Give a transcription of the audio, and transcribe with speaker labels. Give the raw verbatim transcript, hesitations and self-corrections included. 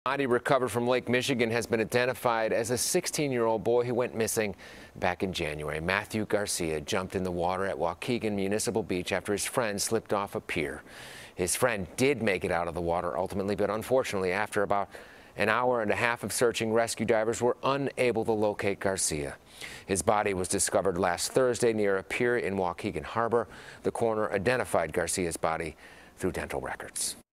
Speaker 1: Body recovered from Lake Michigan has been identified as a sixteen-year-old boy who went missing back in January. Matthew Garcia jumped in the water at Waukegan Municipal Beach after his friend slipped off a pier. His friend did make it out of the water ultimately, but unfortunately, after about an hour and a half of searching, rescue divers were unable to locate Garcia. His body was discovered last Thursday near a pier in Waukegan Harbor. The coroner identified Garcia's body through dental records.